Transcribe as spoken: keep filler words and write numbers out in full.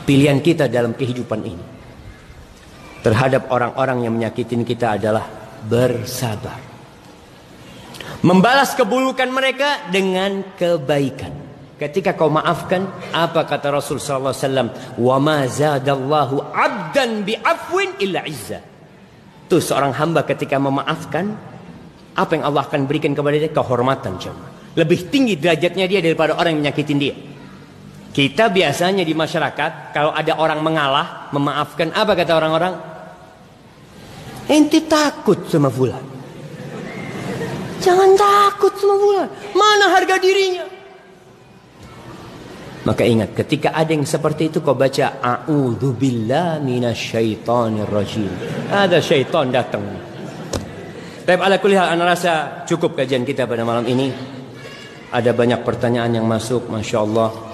Pilihan kita dalam kehidupan ini terhadap orang-orang yang menyakitin kita adalah bersabar. Membalas keburukan mereka dengan kebaikan. Ketika kau maafkan, apa kata Rasul sallallahu alaihi wasallam? Wa ma zadallahu 'abdan bi'afwin illa 'izza. Tuh seorang hamba ketika memaafkan, apa yang Allah akan berikan kepada dia? Kehormatan, jemaah. Lebih tinggi derajatnya dia daripada orang yang menyakitin dia. Kita biasanya di masyarakat, kalau ada orang mengalah, memaafkan, apa kata orang-orang? Ente takut sama fulan. Jangan takut sama fulan. Mana harga dirinya? Maka ingat, ketika ada yang seperti itu, kau baca a'udzubillah minasyaitonir rajim. Ada syaitan datang. Tapi ala kulli hal, ana rasa cukup kajian kita pada malam ini. Ada banyak pertanyaan yang masuk, masya Allah.